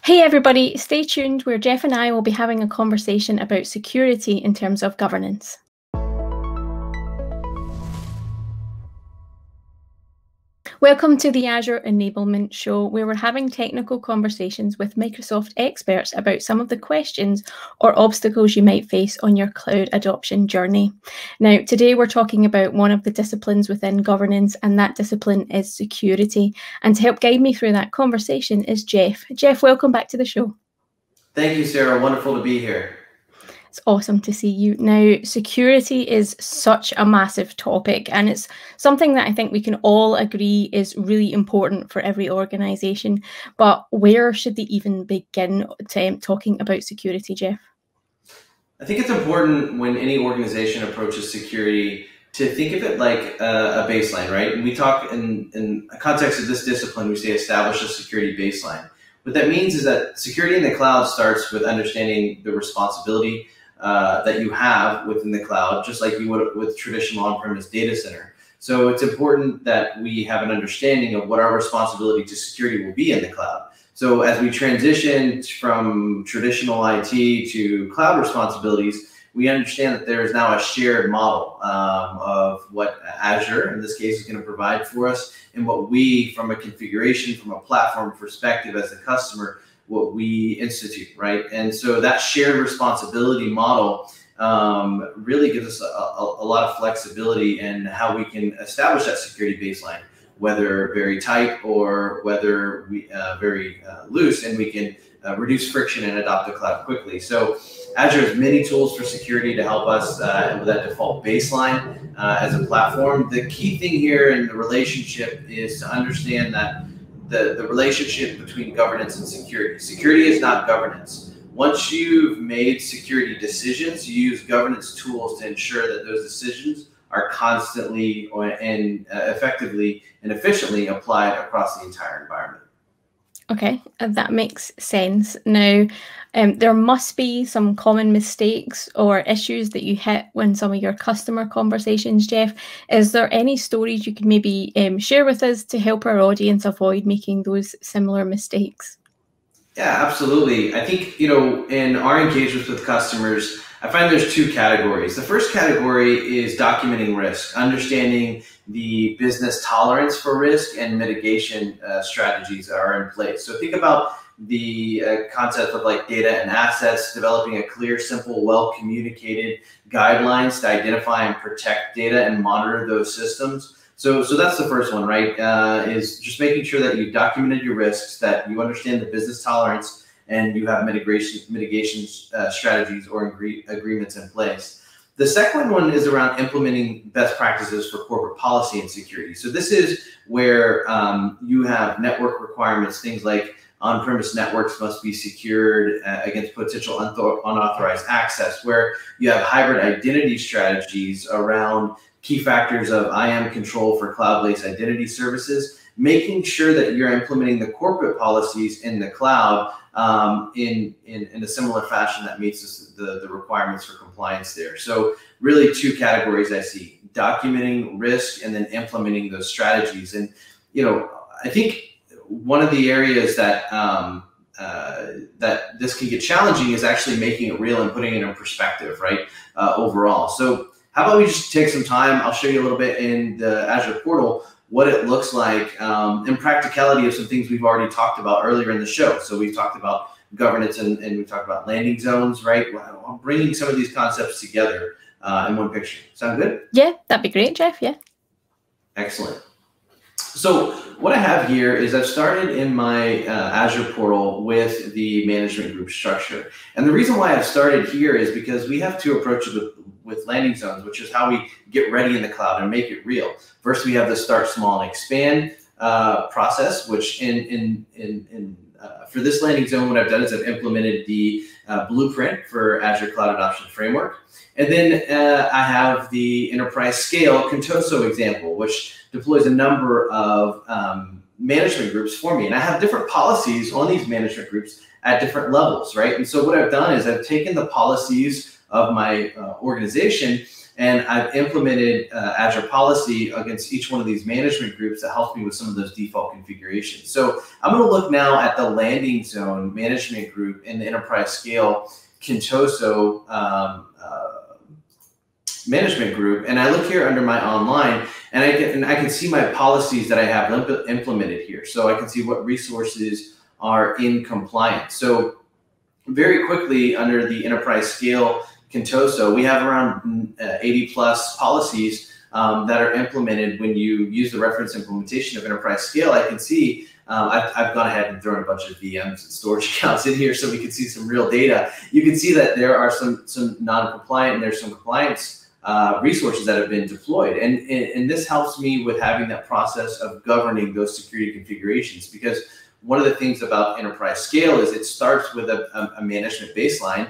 Hey everybody, stay tuned where Jeff and I will be having a conversation about security in terms of governance. Welcome to the Azure Enablement Show, where we're having technical conversations with Microsoft experts about some of the questions or obstacles you might face on your cloud adoption journey. Now, today we're talking about one of the disciplines within governance, and that discipline is security. And to help guide me through that conversation is Jeff. Jeff, welcome back to the show. Thank you, Sarah. Wonderful to be here. It's awesome to see you. Now, security is such a massive topic, and it's something that I think we can all agree is really important for every organization. But where should they even begin talking about security, Jeff? I think it's important when any organization approaches security to think of it like a baseline, right? And we talk in a context of this discipline, we say establish a security baseline. What that means is that security in the cloud starts with understanding the responsibility that you have within the cloud, just like you would with traditional on-premise data center. So it's important that we have an understanding of what our responsibility to security will be in the cloud. So as we transition from traditional IT to cloud responsibilities, we understand that there is now a shared model of what Azure, in this case, is going to provide for us, and what we, from a configuration, from a platform perspective as a customer, what we institute, right? And so that shared responsibility model really gives us a lot of flexibility in how we can establish that security baseline, whether very tight or whether very loose, and we can reduce friction and adopt the cloud quickly. So Azure has many tools for security to help us with that default baseline as a platform. The key thing here in the relationship is to understand that the relationship between governance and security. Security is not governance. Once you've made security decisions, you use governance tools to ensure that those decisions are constantly and effectively and efficiently applied across the entire environment. Okay, that makes sense. Now, there must be some common mistakes or issues that you hit when some of your customer conversations, Jeff. Is there any stories you can maybe share with us to help our audience avoid making those similar mistakes? Yeah, absolutely. I think, in our engagements with customers, I find there's two categories. The first category is documenting risk, understanding the business tolerance for risk and mitigation strategies that are in place. So think about the concept of like data and assets, developing a clear, simple, well-communicated guidelines to identify and protect data and monitor those systems. So that's the first one, right? Is just making sure that you've documented your risks, that you understand the business tolerance, and you have mitigation strategies or agreements in place. The second one is around implementing best practices for corporate policy and security. So this is where you have network requirements, things like on-premise networks must be secured against potential unauthorized access, where you have hybrid identity strategies around key factors of IAM control for cloud-based identity services, making sure that you're implementing the corporate policies in the cloud in a similar fashion that meets the requirements for compliance there. So really two categories I see: documenting risk and then implementing those strategies. And I think one of the areas that that this can get challenging is actually making it real and putting it in perspective, right? Overall. So how about we just take some time? I'll show you a little bit in the Azure portal what it looks like in practicality of some things we've already talked about earlier in the show. So we've talked about governance and we've talked about landing zones, right? I'm bringing some of these concepts together in one picture. Sound good? Yeah, that'd be great, Jeff. Yeah. Excellent. So what I have here is I've started in my Azure portal with the management group structure. And the reason why I've started here is because we have two approaches with landing zones, which is how we get ready in the cloud and make it real. First, we have the start small and expand process, which for this landing zone, what I've done is I've implemented the blueprint for Azure Cloud Adoption Framework. And then I have the enterprise scale Contoso example, which deploys a number of management groups for me. And I have different policies on these management groups at different levels, right? And so what I've done is I've taken the policies of my organization And I've implemented Azure policy against each one of these management groups that helps me with some of those default configurations. So I'm going to look now at the landing zone management group in the enterprise scale Contoso management group, and I look here under my online, and I can see my policies that I have implemented here. So I can see what resources are in compliance. So very quickly under the enterprise scale Contoso, we have around 80 plus policies that are implemented when you use the reference implementation of enterprise scale. I can see I've gone ahead and thrown a bunch of VMs and storage accounts in here so we can see some real data. You can see that there are some non-compliant and there's some compliance resources that have been deployed. And this helps me with having that process of governing those security configurations, because one of the things about enterprise scale is it starts with a management baseline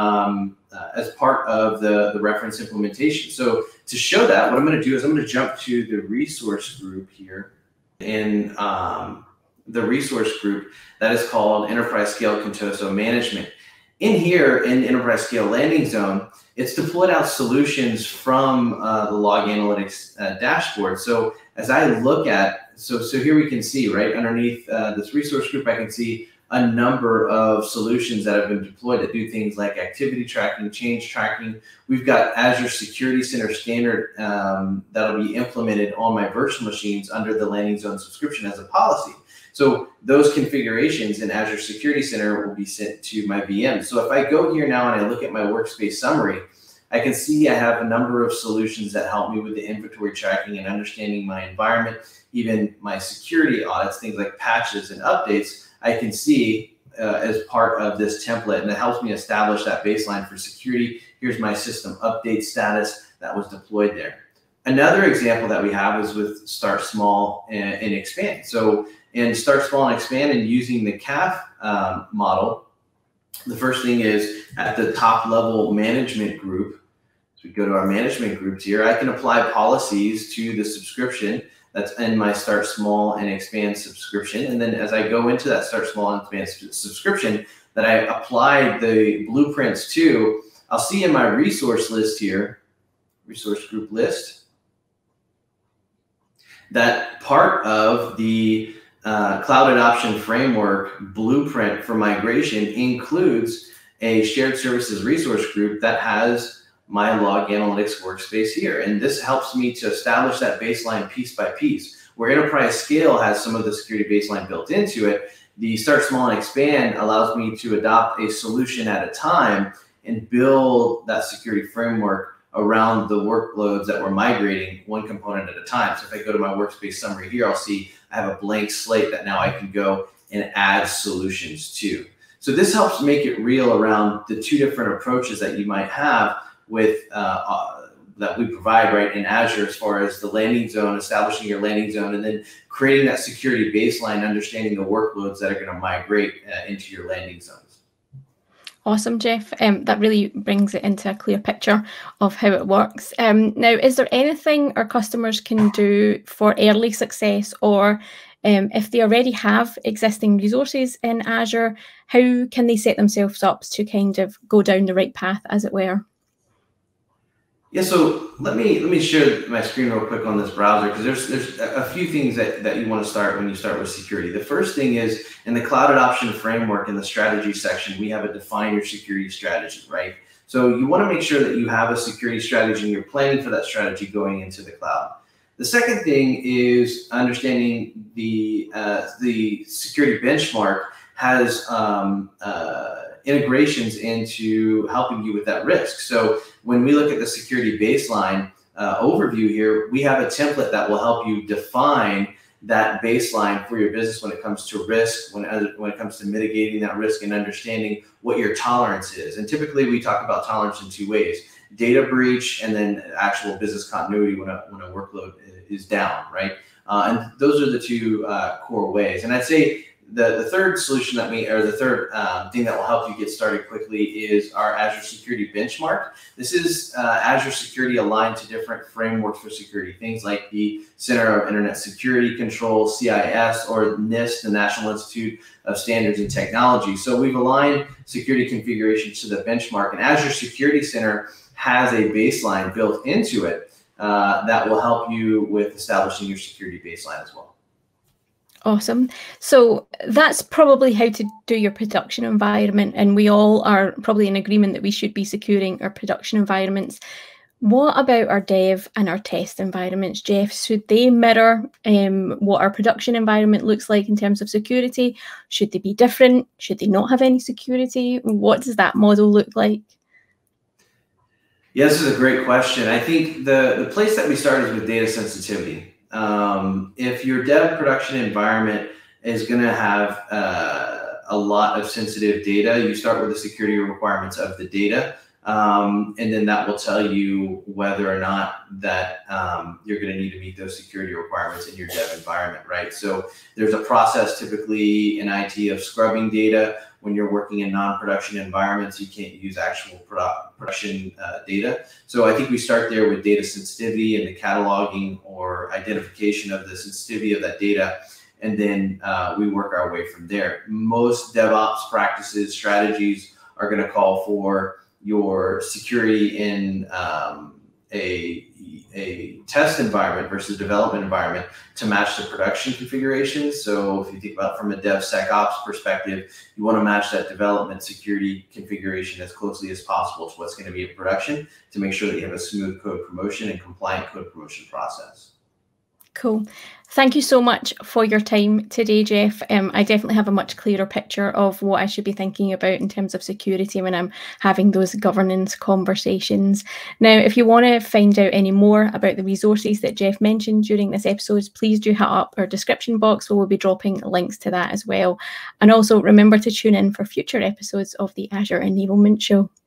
as part of the reference implementation. So to show that, what I'm going to do is I'm going to jump to the resource group here in the resource group that is called Enterprise Scale Contoso Management. In here, in the Enterprise Scale Landing Zone, it's deployed out solutions from the Log Analytics dashboard. So as I look at, so here we can see, right, underneath this resource group, I can see a number of solutions that have been deployed that do things like activity tracking, change tracking. We've got Azure Security Center standard that'll be implemented on my virtual machines under the Landing Zone subscription as a policy. So those configurations in Azure Security Center will be sent to my VM. So if I go here now and I look at my workspace summary, I can see I have a number of solutions that help me with the inventory tracking and understanding my environment, even my security audits, things like patches and updates, I can see as part of this template, and it helps me establish that baseline for security. Here's my system update status that was deployed there. Another example that we have is with Start Small and Expand. So in Start Small and Expand and using the CAF model, the first thing is at the top level management group. So we go to our management groups here. I can apply policies to the subscription that's in my Start Small and Expand subscription. And then as I go into that Start Small and Expand subscription that I applied the blueprints to, I'll see in my resource list here, resource group list, that part of the Cloud Adoption Framework blueprint for migration includes a shared services resource group that has my Log Analytics workspace here. And this helps me to establish that baseline piece by piece. Where Enterprise Scale has some of the security baseline built into it, the Start Small and Expand allows me to adopt a solution at a time and build that security framework around the workloads that we're migrating one component at a time. So if I go to my workspace summary here, I'll see I have a blank slate that now I can go and add solutions to. So this helps make it real around the two different approaches that you might have with that we provide right in Azure, as far as the landing zone, establishing your landing zone, and then creating that security baseline, understanding the workloads that are going to migrate into your landing zones. Awesome, Jeff. That really brings it into a clear picture of how it works. Now, is there anything our customers can do for early success, or if they already have existing resources in Azure, how can they set themselves up to kind of go down the right path, as it were? Yeah, so let me share my screen real quick on this browser, because there's a few things that you want to start when you start with security. The first thing is in the Cloud Adoption Framework in the strategy section, we have a define your security strategy, right? So you want to make sure that you have a security strategy and you're planning for that strategy going into the cloud. The second thing is understanding the security benchmark has integrations into helping you with that risk. So when we look at the security baseline overview here, we have a template that will help you define that baseline for your business when it comes to risk, when it comes to mitigating that risk and understanding what your tolerance is. And typically we talk about tolerance in two ways: data breach and then actual business continuity when a workload is down, right? And those are the two core ways. And I'd say the third solution that the third thing that will help you get started quickly is our Azure Security Benchmark. This is Azure Security aligned to different frameworks for security, things like the Center of Internet Security Control, CIS, or NIST, the National Institute of Standards and Technology. So we've aligned security configurations to the benchmark, and Azure Security Center has a baseline built into it that will help you with establishing your security baseline as well. Awesome. So that's probably how to do your production environment, and we all are probably in agreement that we should be securing our production environments. What about our dev and our test environments, Jeff? Should they mirror what our production environment looks like in terms of security? Should they be different? Should they not have any security? What does that model look like? Yeah, this is a great question. I think the place that we start is with data sensitivity. If your dev production environment is going to have a lot of sensitive data, you start with the security requirements of the data, and then that will tell you whether or not that you're going to need to meet those security requirements in your dev environment, right? So there's a process typically in IT of scrubbing data. When you're working in non-production environments, you can't use actual production data. So I think we start there with data sensitivity and the cataloging or identification of the sensitivity of that data, and then we work our way from there. Most DevOps practices, strategies are going to call for your security in a test environment versus development environment to match the production configuration. So if you think about from a DevSecOps perspective, you want to match that development security configuration as closely as possible to what's going to be in production to make sure that you have a smooth code promotion and compliant code promotion process. Cool. Thank you so much for your time today, Jeff. I definitely have a much clearer picture of what I should be thinking about in terms of security when I'm having those governance conversations. Now, if you want to find out any more about the resources that Jeff mentioned during this episode, please do hit up our description box where we'll be dropping links to that as well. And also remember to tune in for future episodes of the Azure Enablement Show.